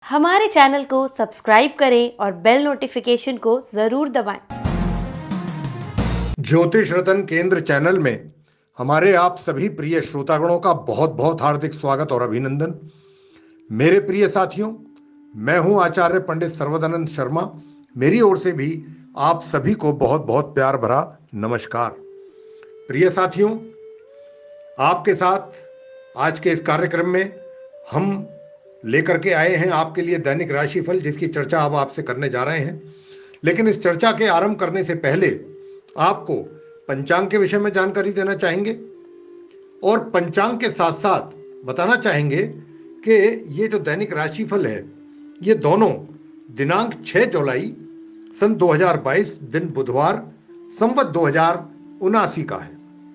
हमारे चैनल को सब्सक्राइब करें और बेल नोटिफिकेशन को जरूर दबाएं। ज्योतिष रतन केंद्र चैनल में हमारे आप सभी प्रिय श्रोतागणों का बहुत बहुत हार्दिक स्वागत और अभिनंदन। मेरे प्रिय साथियों, मैं हूं आचार्य पंडित सर्वदानंद शर्मा। मेरी ओर से भी आप सभी को बहुत बहुत प्यार भरा नमस्कार। प्रिय साथियों, आपके साथ आज के इस कार्यक्रम में हम लेकर के आए हैं आपके लिए दैनिक राशिफल, जिसकी चर्चा अब आपसे करने जा रहे हैं। लेकिन इस चर्चा के आरंभ करने से पहले आपको पंचांग के विषय में जानकारी देना चाहेंगे और पंचांग के साथ साथ बताना चाहेंगे कि ये जो दैनिक राशिफल है ये दोनों दिनांक 6 जुलाई सन 2022 दिन बुधवार संवत 2079 का है।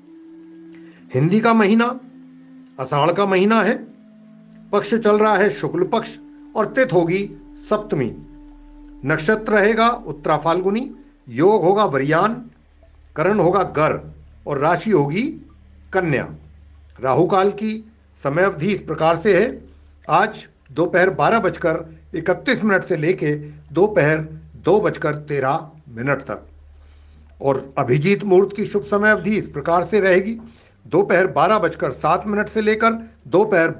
हिंदी का महीना आषाढ़ का महीना है। पक्ष चल रहा है शुक्ल पक्ष और तिथि होगी सप्तमी। नक्षत्र रहेगा उत्तरा फाल्गुनी, योग होगा वरियान, करण होगा गर और राशि होगी कन्या। राहु काल की समय अवधि इस प्रकार से है, आज दोपहर 12:31 से लेके दोपहर 2:13 तक। और अभिजीत मुहूर्त की शुभ समय अवधि इस प्रकार से रहेगी, दोपहर 12:07 से लेकर दोपहर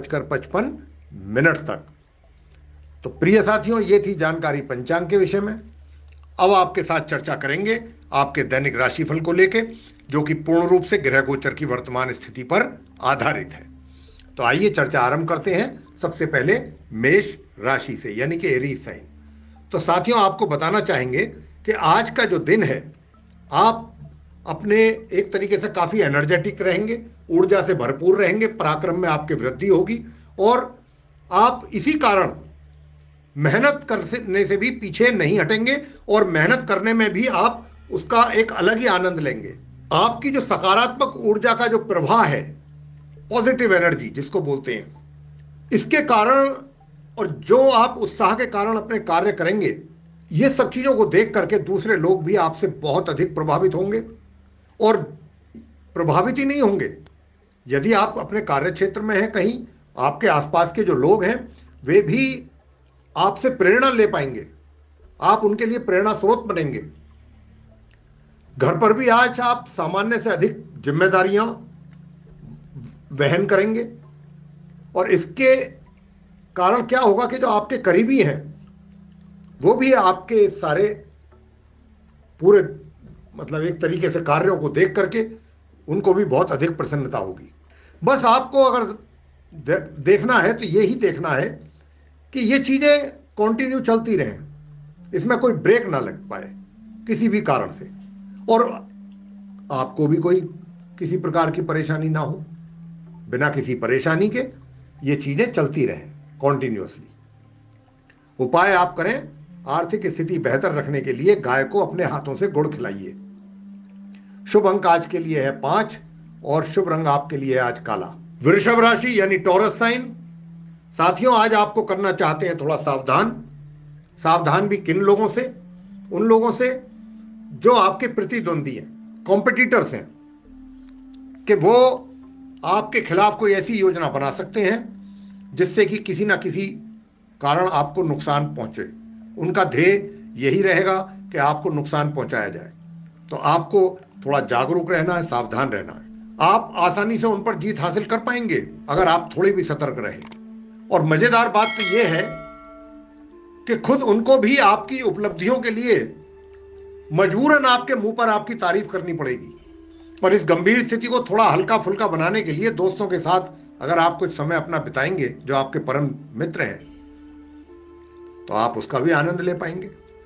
12:55 तक। तो प्रिय साथियों, ये थी जानकारी पंचांग के विषय में। अब आपके साथ चर्चा करेंगे आपके दैनिक राशिफल को लेके, जो कि पूर्ण रूप से ग्रह गोचर की वर्तमान स्थिति पर आधारित है। तो आइए चर्चा आरंभ करते हैं। सबसे पहले मेष राशि से, यानी कि एरीज साइन। तो साथियों, आपको बताना चाहेंगे कि आज का जो दिन है, आप अपने एक तरीके से काफी एनर्जेटिक रहेंगे, ऊर्जा से भरपूर रहेंगे, पराक्रम में आपकी वृद्धि होगी और आप इसी कारण मेहनत करने से भी पीछे नहीं हटेंगे और मेहनत करने में भी आप उसका एक अलग ही आनंद लेंगे। आपकी जो सकारात्मक ऊर्जा का जो प्रवाह है, पॉजिटिव एनर्जी जिसको बोलते हैं, इसके कारण और जो आप उत्साह के कारण अपने कार्य करेंगे, ये सब चीजों को देख करके दूसरे लोग भी आपसे बहुत अधिक प्रभावित होंगे। और प्रभावित ही नहीं होंगे, यदि आप अपने कार्य क्षेत्र में हैं, कहीं आपके आसपास के जो लोग हैं वे भी आपसे प्रेरणा ले पाएंगे, आप उनके लिए प्रेरणा स्रोत बनेंगे। घर पर भी आज आप सामान्य से अधिक जिम्मेदारियां वहन करेंगे और इसके कारण क्या होगा कि जो आपके करीबी हैं वो भी आपके सारे पूरे एक तरीके से कार्यों को देख करके उनको भी बहुत अधिक प्रसन्नता होगी। बस आपको अगर देखना है तो यही देखना है कि ये चीजें कंटिन्यू चलती रहें, इसमें कोई ब्रेक ना लग पाए किसी भी कारण से, और आपको भी कोई किसी प्रकार की परेशानी ना हो। बिना किसी परेशानी के ये चीजें चलती रहें कॉन्टिन्यूसली। उपाय आप करें, आर्थिक स्थिति बेहतर रखने के लिए गाय को अपने हाथों से गुड़ खिलाइए। शुभ अंक आज के लिए है 5 और शुभ रंग आपके लिए आज काला। वृषभ राशि यानी टॉरस साइन। साथियों, आज आपको करना चाहते हैं थोड़ा सावधान भी किन लोगों से? उन लोगों से जो आपके प्रतिद्वंदी हैं, कॉम्पिटिटर्स हैं, कि वो आपके खिलाफ कोई ऐसी योजना बना सकते हैं जिससे कि किसी ना किसी कारण आपको नुकसान पहुंचे। उनका ध्येय यही रहेगा कि आपको नुकसान पहुंचाया जाए। तो आपको थोड़ा जागरूक रहना है, सावधान रहना है। आप आसानी से उन पर जीत हासिल कर पाएंगे अगर आप थोड़ी भी सतर्क रहे। और मजेदार बात तो यह है कि खुद उनको भी आपकी उपलब्धियों के लिए मजबूरन आपके मुंह पर आपकी तारीफ करनी पड़ेगी। और इस गंभीर स्थिति को थोड़ा हल्का फुल्का बनाने के लिए दोस्तों के साथ अगर आप कुछ समय अपना बिताएंगे, जो आपके परम मित्र हैं, तो आप उसका भी आनंद ले पाएंगे।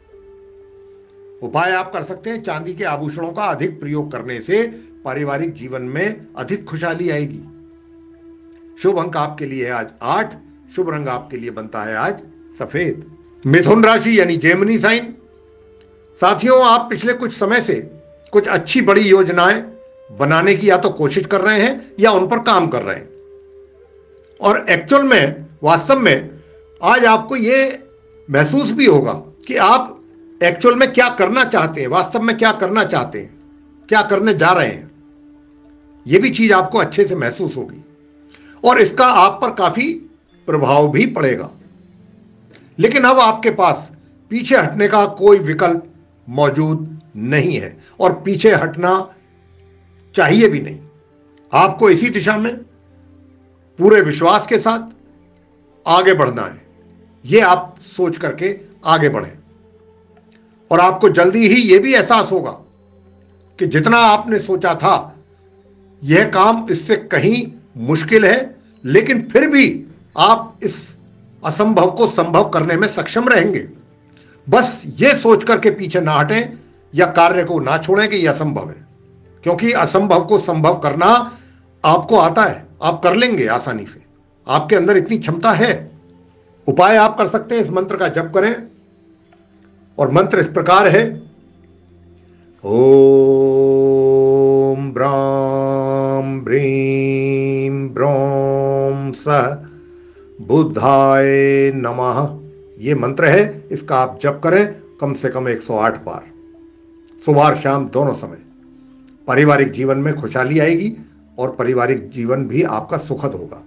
उपाय आप कर सकते हैं, चांदी के आभूषणों का अधिक प्रयोग करने से पारिवारिक जीवन में अधिक खुशहाली आएगी। शुभ अंक आपके लिए है आज 8, शुभ रंग आपके लिए बनता है आज सफेद। मिथुन राशि यानी जेमिनी साइन। साथियों, आप पिछले कुछ समय से कुछ अच्छी बड़ी योजनाएं बनाने की या तो कोशिश कर रहे हैं या उन पर काम कर रहे हैं, और एक्चुअल में वास्तव में आज आपको यह महसूस भी होगा कि आप एक्चुअल में क्या करना चाहते हैं, वास्तव में क्या करना चाहते हैं, क्या करने जा रहे हैं। यह भी चीज आपको अच्छे से महसूस होगी और इसका आप पर काफी प्रभाव भी पड़ेगा। लेकिन अब आपके पास पीछे हटने का कोई विकल्प मौजूद नहीं है और पीछे हटना चाहिए भी नहीं। आपको इसी दिशा में पूरे विश्वास के साथ आगे बढ़ना है। यह आप सोच करके आगे बढ़ें और आपको जल्दी ही यह भी एहसास होगा कि जितना आपने सोचा था यह काम इससे कहीं मुश्किल है, लेकिन फिर भी आप इस असंभव को संभव करने में सक्षम रहेंगे। बस यह सोच करके पीछे ना हटें या कार्य को ना छोड़ें कि यह असंभव है, क्योंकि असंभव को संभव करना आपको आता है, आप कर लेंगे आसानी से, आपके अंदर इतनी क्षमता है। उपाय आप कर सकते हैं, इस मंत्र का जप करें और मंत्र इस प्रकार है, ओम ब्राम ब्रीम ब्रोम सह बुद्धाय नमः। ये मंत्र है, इसका आप जप करें कम से कम 108 बार, सुबह और शाम दोनों समय। पारिवारिक जीवन में खुशहाली आएगी और पारिवारिक जीवन भी आपका सुखद होगा।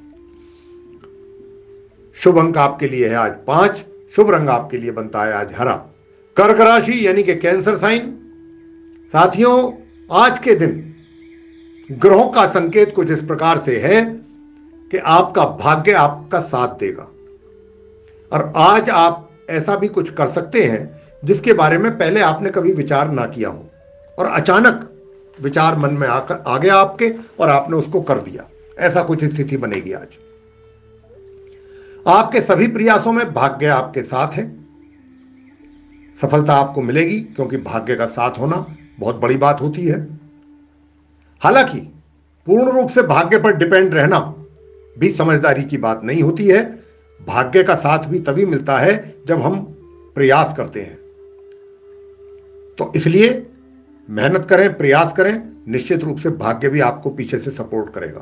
शुभ अंक आपके लिए है आज 5, शुभ रंग आपके लिए बनता है आज हरा। कर्क राशि यानी कि कैंसर साइन। साथियों, आज के दिन ग्रहों का संकेत कुछ इस प्रकार से है कि आपका भाग्य आपका साथ देगा और आज आप ऐसा भी कुछ कर सकते हैं जिसके बारे में पहले आपने कभी विचार ना किया हो और अचानक विचार मन में आ गया आपके और आपने उसको कर दिया। ऐसा कुछ स्थिति बनेगी आज। आपके सभी प्रयासों में भाग्य आपके साथ है, सफलता आपको मिलेगी, क्योंकि भाग्य का साथ होना बहुत बड़ी बात होती है। हालांकि पूर्ण रूप से भाग्य पर डिपेंड रहना भी समझदारी की बात नहीं होती है। भाग्य का साथ भी तभी मिलता है जब हम प्रयास करते हैं। तो इसलिए मेहनत करें, प्रयास करें, निश्चित रूप से भाग्य भी आपको पीछे से सपोर्ट करेगा।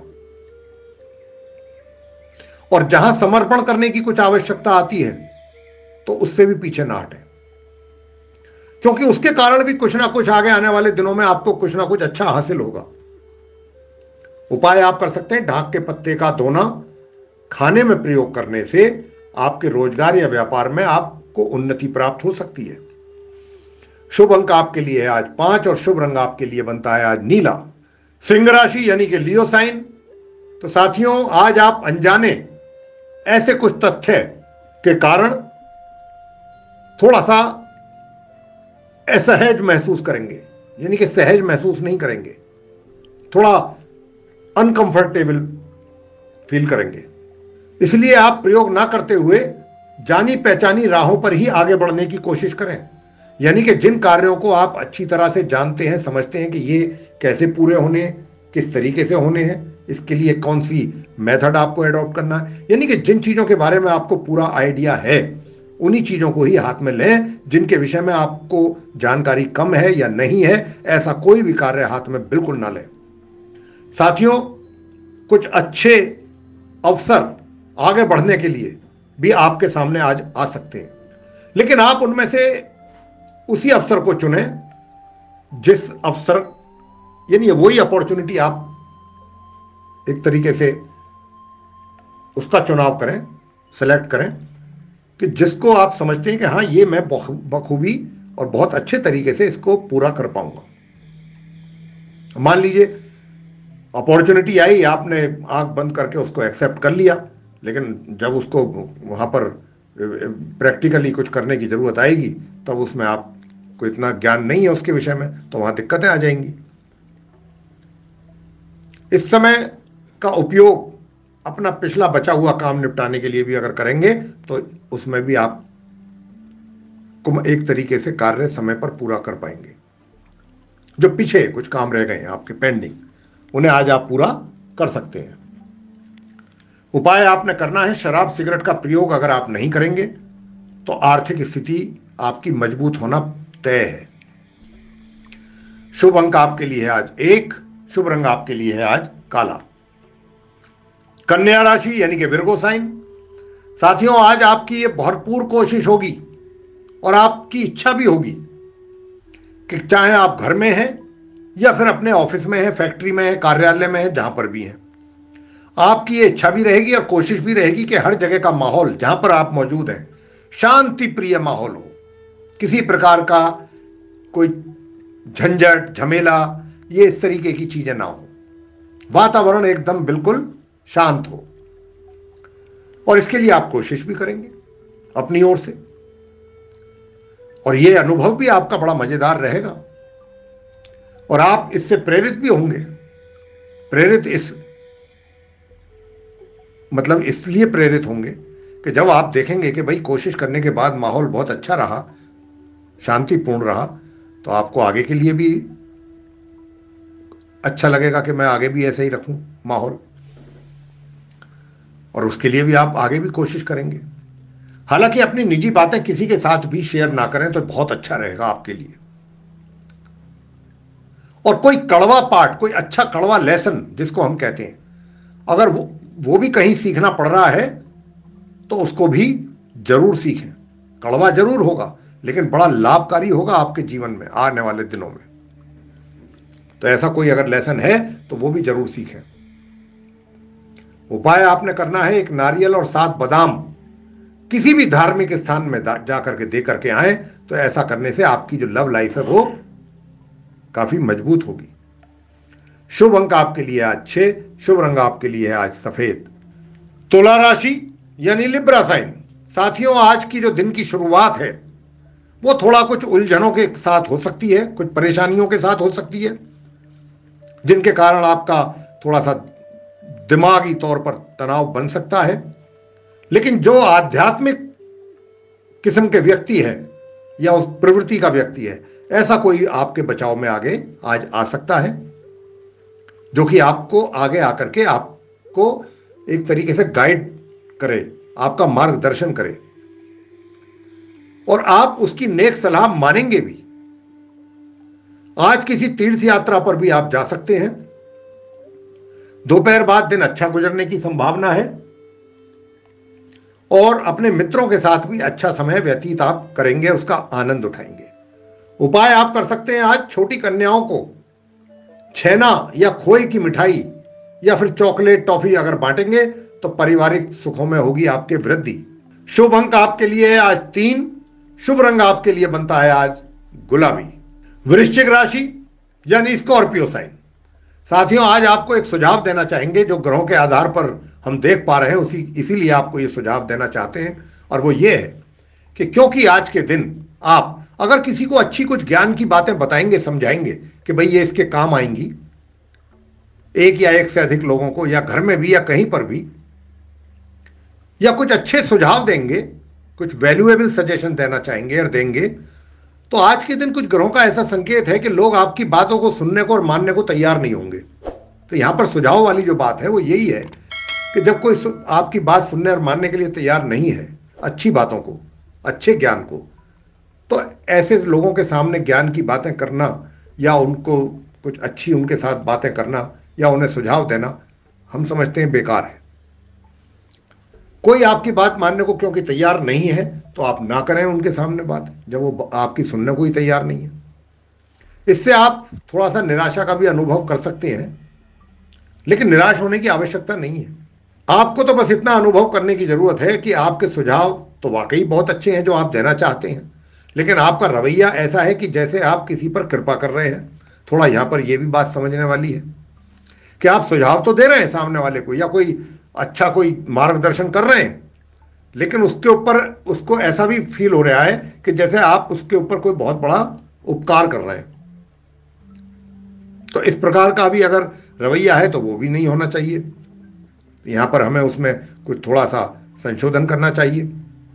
और जहां समर्पण करने की कुछ आवश्यकता आती है तो उससे भी पीछे ना हटें, क्योंकि उसके कारण भी कुछ ना कुछ आगे आने वाले दिनों में आपको कुछ ना कुछ अच्छा हासिल होगा। उपाय आप कर सकते हैं, ढाक के पत्ते का दोना खाने में प्रयोग करने से आपके रोजगार या व्यापार में आपको उन्नति प्राप्त हो सकती है। शुभ अंक आपके लिए है आज 5 और शुभ रंग आपके लिए बनता है आज नीला। सिंह राशि यानी कि लियो साइन। तो साथियों, आज आप अनजाने ऐसे कुछ तथ्य के कारण थोड़ा सा असहज महसूस करेंगे, यानी कि सहज महसूस नहीं करेंगे, थोड़ा अनकंफर्टेबल फील करेंगे। इसलिए आप प्रयोग ना करते हुए जानी पहचानी राहों पर ही आगे बढ़ने की कोशिश करें। यानी कि जिन कार्यों को आप अच्छी तरह से जानते हैं, समझते हैं कि ये कैसे पूरे होने, किस तरीके से होने हैं, इसके लिए कौन सी मेथड आपको एडॉप्ट करना है, यानी कि जिन चीज़ों के बारे में आपको पूरा आइडिया है उन्हीं चीज़ों को ही हाथ में लें। जिनके विषय में आपको जानकारी कम है या नहीं है, ऐसा कोई भी कार्य हाथ में बिल्कुल ना लें। साथियों, कुछ अच्छे अवसर आगे बढ़ने के लिए भी आपके सामने आज आ सकते हैं, लेकिन आप उनमें से उसी अवसर को चुनें जिस अवसर, यानी वही अपॉर्चुनिटी आप एक तरीके से उसका चुनाव करें, सेलेक्ट करें कि जिसको आप समझते हैं कि हाँ, ये मैं बखूबी और बहुत अच्छे तरीके से इसको पूरा कर पाऊंगा। मान लीजिए अपॉर्चुनिटी आई, आपने आंख बंद करके उसको एक्सेप्ट कर लिया, लेकिन जब उसको वहाँ पर प्रैक्टिकली कुछ करने की ज़रूरत आएगी तब उसमें आपको इतना ज्ञान नहीं है उसके विषय में, तो वहाँ दिक्कतें आ जाएंगी। इस समय का उपयोग अपना पिछला बचा हुआ काम निपटाने के लिए भी अगर करेंगे तो उसमें भी आप एक तरीके से कार्य समय पर पूरा कर पाएंगे। जो पीछे कुछ काम रह गए हैं आपके पेंडिंग, उन्हें आज आप पूरा कर सकते हैं। उपाय आपने करना है, शराब सिगरेट का प्रयोग अगर आप नहीं करेंगे तो आर्थिक स्थिति आपकी मजबूत होना तय है। शुभ अंक आपके लिए है आज 1, शुभ रंग आपके लिए है आज काला। कन्या राशि यानी कि विर्गो साइन। साथियों, आज आपकी ये भरपूर कोशिश होगी और आपकी इच्छा भी होगी कि चाहे आप घर में हैं या फिर अपने ऑफिस में हैं, फैक्ट्री में हैं, कार्यालय में हैं, जहां पर भी हैं, आपकी ये इच्छा भी रहेगी और कोशिश भी रहेगी कि हर जगह का माहौल जहां पर आप मौजूद हैं शांति प्रिय माहौल हो, किसी प्रकार का कोई झंझट झमेला, ये इस तरीके की चीजें ना हो, वातावरण एकदम बिल्कुल शांत हो। और इसके लिए आप कोशिश भी करेंगे अपनी ओर से, और यह अनुभव भी आपका बड़ा मजेदार रहेगा, और आप इससे प्रेरित भी होंगे। प्रेरित मतलब इसलिए प्रेरित होंगे कि जब आप देखेंगे कि भाई कोशिश करने के बाद माहौल बहुत अच्छा रहा, शांतिपूर्ण रहा, तो आपको आगे के लिए भी अच्छा लगेगा कि मैं आगे भी ऐसे ही रखूं माहौल, और उसके लिए भी आप आगे भी कोशिश करेंगे। हालांकि अपनी निजी बातें किसी के साथ भी शेयर ना करें तो बहुत अच्छा रहेगा आपके लिए। और कोई कड़वा पाठ, कोई अच्छा कड़वा लेसन जिसको हम कहते हैं, अगर वो भी कहीं सीखना पड़ रहा है तो उसको भी जरूर सीखें। कड़वा जरूर होगा लेकिन बड़ा लाभकारी होगा आपके जीवन में आने वाले दिनों में। तो ऐसा कोई अगर लेसन है तो वो भी जरूर सीखें। उपाय आपने करना है, एक नारियल और 7 बादाम किसी भी धार्मिक स्थान में जाकर के दे करके आए, तो ऐसा करने से आपकी जो लव लाइफ है वो काफी मजबूत होगी। शुभ अंक आपके लिए आज 6, शुभ रंग आपके लिए है आज सफेद। तुला राशि यानी लिब्रा साइन, साथियों आज की जो दिन की शुरुआत है वो थोड़ा कुछ उलझनों के साथ हो सकती है, कुछ परेशानियों के साथ हो सकती है, जिनके कारण आपका थोड़ा सा दिमागी तौर पर तनाव बन सकता है। लेकिन जो आध्यात्मिक किस्म के व्यक्ति है या उस प्रवृत्ति का व्यक्ति है, ऐसा कोई आपके बचाव में आगे आज आ सकता है, जो कि आपको आगे आकर के आपको एक तरीके से गाइड करे, आपका मार्गदर्शन करे, और आप उसकी नेक सलाह मानेंगे भी। आज किसी तीर्थ यात्रा पर भी आप जा सकते हैं। दोपहर बाद दिन अच्छा गुजरने की संभावना है, और अपने मित्रों के साथ भी अच्छा समय व्यतीत आप करेंगे, उसका आनंद उठाएंगे। उपाय आप कर सकते हैं, आज छोटी कन्याओं को छेना या खोए की मिठाई या फिर चॉकलेट टॉफी अगर बांटेंगे तो पारिवारिक सुखों में होगी आपके वृद्धि। शुभ अंक आपके लिए है आज 3, शुभ रंग आपके लिए बनता है आज गुलाबी। वृश्चिक राशि यानी स्कॉर्पियो साइन, साथियों आज आपको एक सुझाव देना चाहेंगे जो ग्रहों के आधार पर हम देख पा रहे हैं, इसीलिए आपको ये सुझाव देना चाहते हैं। और वो ये है कि क्योंकि आज के दिन आप अगर किसी को अच्छी कुछ ज्ञान की बातें बताएंगे, समझाएंगे कि भाई ये इसके काम आएंगी, एक या एक से अधिक लोगों को, या घर में भी या कहीं पर भी, या कुछ अच्छे सुझाव देंगे, कुछ वैल्यूएबल सजेशन देना चाहेंगे और देंगे, तो आज के दिन कुछ ग्रहों का ऐसा संकेत है कि लोग आपकी बातों को सुनने को और मानने को तैयार नहीं होंगे। तो यहां पर सुझाव वाली जो बात है वो यही है कि जब कोई आपकी बात सुनने और मानने के लिए तैयार नहीं है, अच्छी बातों को, अच्छे ज्ञान को, तो ऐसे लोगों के सामने ज्ञान की बातें करना या उनको कुछ अच्छी उनके साथ बातें करना या उन्हें सुझाव देना हम समझते हैं बेकार है। कोई आपकी बात मानने को क्योंकि तैयार नहीं है तो आप ना करें उनके सामने बात, जब वो आपकी सुनने को ही तैयार नहीं है। इससे आप थोड़ा सा निराशा का भी अनुभव कर सकते हैं, लेकिन निराश होने की आवश्यकता नहीं है। आपको तो बस इतना अनुभव करने की जरूरत है कि आपके सुझाव तो वाकई बहुत अच्छे हैं जो आप देना चाहते हैं, लेकिन आपका रवैया ऐसा है कि जैसे आप किसी पर कृपा कर रहे हैं। थोड़ा यहां पर यह भी बात समझने वाली है कि आप सुझाव तो दे रहे हैं सामने वाले को या कोई अच्छा कोई मार्गदर्शन कर रहे हैं, लेकिन उसके ऊपर उसको ऐसा भी फील हो रहा है कि जैसे आप उसके ऊपर कोई बहुत बड़ा उपकार कर रहे हैं। तो इस प्रकार का भी अगर रवैया है तो वो भी नहीं होना चाहिए। यहां पर हमें उसमें कुछ थोड़ा सा संशोधन करना चाहिए।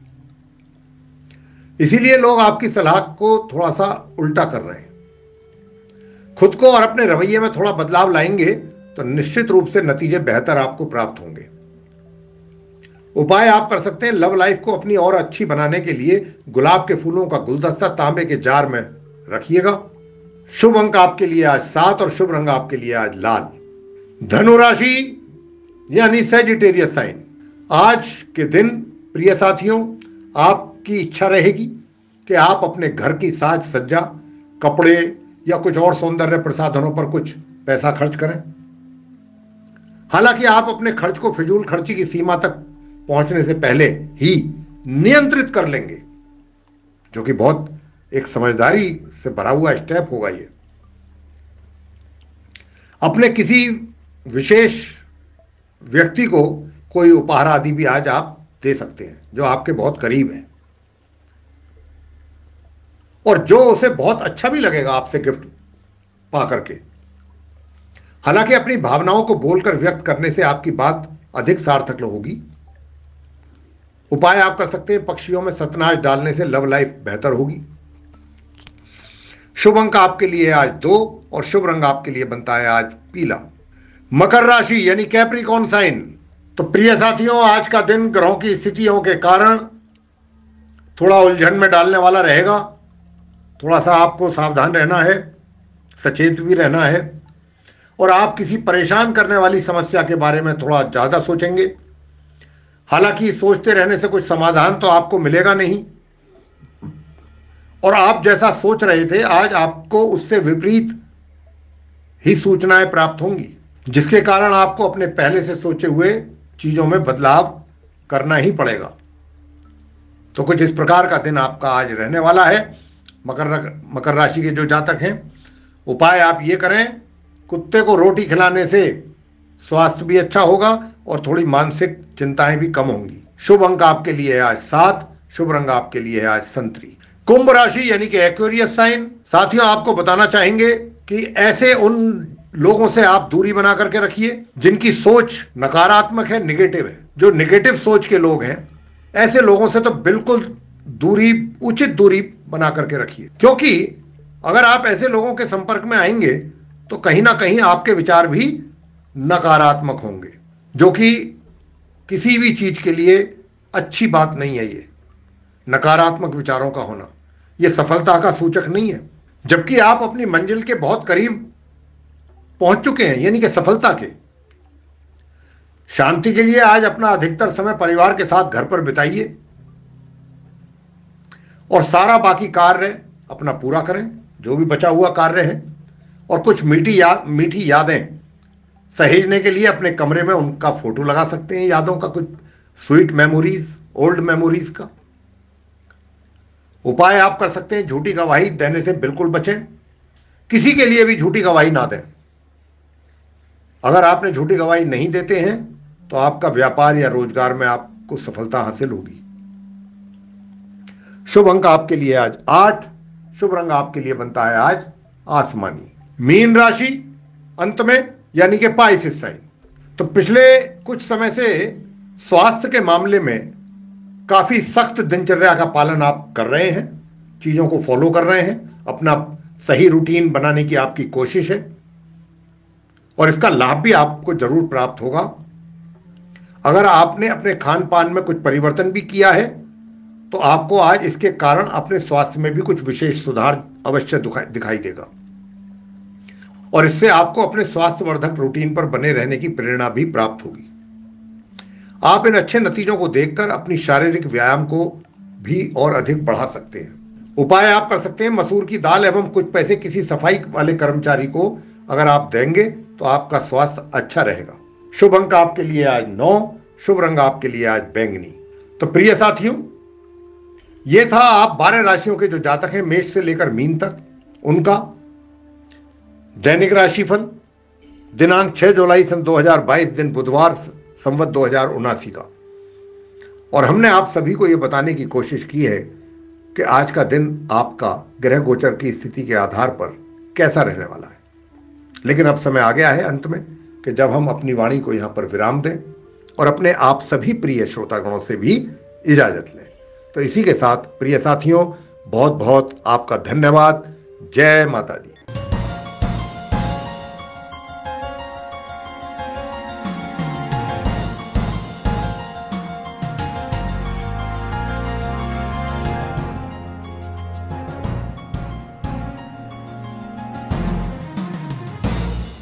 इसीलिए लोग आपकी सलाह को थोड़ा सा उल्टा कर रहे हैं। खुद को और अपने रवैये में थोड़ा बदलाव लाएंगे तो निश्चित रूप से नतीजे बेहतर आपको प्राप्त होंगे। उपाय आप कर सकते हैं, लव लाइफ को अपनी और अच्छी बनाने के लिए गुलाब के फूलों का गुलदस्ता तांबे के जार में रखिएगा। शुभ अंक आपके लिए आज 7 और शुभ रंग आपके लिए आज लाल। धनु राशि यानी सैजिटेरियस साइन, आज के दिन प्रिय साथियों आपकी इच्छा रहेगी कि आप अपने घर की साज सज्जा, कपड़े या कुछ और सौंदर्य प्रसाधनों पर कुछ पैसा खर्च करें। हालांकि आप अपने खर्च को फिजूल खर्ची की सीमा तक पहुंचने से पहले ही नियंत्रित कर लेंगे, जो कि बहुत एक समझदारी से भरा हुआ स्टेप होगा। ये अपने किसी विशेष व्यक्ति को कोई उपहार आदि भी आज आप दे सकते हैं जो आपके बहुत करीब है, और जो उसे बहुत अच्छा भी लगेगा आपसे गिफ्ट पा करके। हालांकि अपनी भावनाओं को बोलकर व्यक्त करने से आपकी बात अधिक सार्थक होगी। उपाय आप कर सकते हैं, पक्षियों में सतनाश डालने से लव लाइफ बेहतर होगी। शुभ अंक आपके लिए आज 2 और शुभ रंग आपके लिए बनता है आज पीला। मकर राशि यानी कैप्रिकॉर्न साइन। तो प्रिय साथियों, आज का दिन ग्रहों की स्थितियों के कारण थोड़ा उलझन में डालने वाला रहेगा। थोड़ा सा आपको सावधान रहना है, सचेत भी रहना है, और आप किसी परेशान करने वाली समस्या के बारे में थोड़ा ज़्यादा सोचेंगे। हालांकि सोचते रहने से कुछ समाधान तो आपको मिलेगा नहीं, और आप जैसा सोच रहे थे आज आपको उससे विपरीत ही सूचनाएं प्राप्त होंगी, जिसके कारण आपको अपने पहले से सोचे हुए चीज़ों में बदलाव करना ही पड़ेगा। तो कुछ इस प्रकार का दिन आपका आज रहने वाला है। मकर राशि के जो जातक हैं, उपाय आप ये करें, कुत्ते को रोटी खिलाने से स्वास्थ्य भी अच्छा होगा और थोड़ी मानसिक चिंताएं भी कम होंगी। शुभ अंक आपके लिए है आज 7, शुभ रंग आपके लिए है आज संतरी। कुंभ राशि यानी कि एक्वेरियस साइन। साथियों, आपको बताना चाहेंगे कि ऐसे उन लोगों से आप दूरी बना करके रखिए जिनकी सोच नकारात्मक है, निगेटिव है। जो निगेटिव सोच के लोग हैं, ऐसे लोगों से तो बिल्कुल दूरी, उचित दूरी बना करके रखिए, क्योंकि अगर आप ऐसे लोगों के संपर्क में आएंगे तो कहीं ना कहीं आपके विचार भी नकारात्मक होंगे, जो कि किसी भी चीज के लिए अच्छी बात नहीं है। ये नकारात्मक विचारों का होना ये सफलता का सूचक नहीं है, जबकि आप अपनी मंजिल के बहुत करीब पहुंच चुके हैं, यानी कि सफलता के। शांति के लिए आज अपना अधिकतर समय परिवार के साथ घर पर बिताइए और सारा बाकी कार्य अपना पूरा करें, जो भी बचा हुआ कार्य है। और कुछ मीठी यादें सहेजने के लिए अपने कमरे में उनका फोटो लगा सकते हैं, यादों का, कुछ स्वीट मेमोरीज, ओल्ड मेमोरीज का। उपाय आप कर सकते हैं, झूठी गवाही देने से बिल्कुल बचें, किसी के लिए भी झूठी गवाही ना दें। अगर आपने झूठी गवाही नहीं देते हैं तो आपका व्यापार या रोजगार में आपको सफलता हासिल होगी। शुभ अंक आपके लिए आज 8, शुभ रंग आपके लिए बनता है आज आसमानी। मीन राशि अंत में यानी कि पाइसेस साइन। तो पिछले कुछ समय से स्वास्थ्य के मामले में काफी सख्त दिनचर्या का पालन आप कर रहे हैं, चीजों को फॉलो कर रहे हैं, अपना सही रूटीन बनाने की आपकी कोशिश है, और इसका लाभ भी आपको जरूर प्राप्त होगा। अगर आपने अपने खान पान में कुछ परिवर्तन भी किया है तो आपको आज इसके कारण अपने स्वास्थ्य में भी कुछ विशेष सुधार अवश्य दिखाई देगा, और इससे आपको अपने स्वास्थ्यवर्धक रूटीन पर बने रहने की प्रेरणा भी प्राप्त होगी। आप इन अच्छे नतीजों को देखकर अपनी शारीरिक व्यायाम को भी और अधिक बढ़ा सकते हैं। उपाय आप कर सकते हैं, मसूर की दाल एवं कुछ पैसे किसी सफाई वाले कर्मचारी को अगर आप देंगे तो आपका स्वास्थ्य अच्छा रहेगा। शुभ अंक आपके लिए आज 9, शुभ रंग आपके लिए आज बैंगनी। तो प्रिय साथियों, ये था आप 12 राशियों के जो जातक हैं, मेष से लेकर मीन तक, उनका दैनिक राशिफल दिनांक 6 जुलाई सन 2022, दिन बुधवार, संवत 2079 का। और हमने आप सभी को यह बताने की कोशिश की है कि आज का दिन आपका ग्रह गोचर की स्थिति के आधार पर कैसा रहने वाला है। लेकिन अब समय आ गया है अंत में कि जब हम अपनी वाणी को यहां पर विराम दें और अपने आप सभी प्रिय श्रोतागणों से भी इजाजत लें। तो इसी के साथ प्रिय साथियों, बहुत बहुत आपका धन्यवाद। जय माता दी।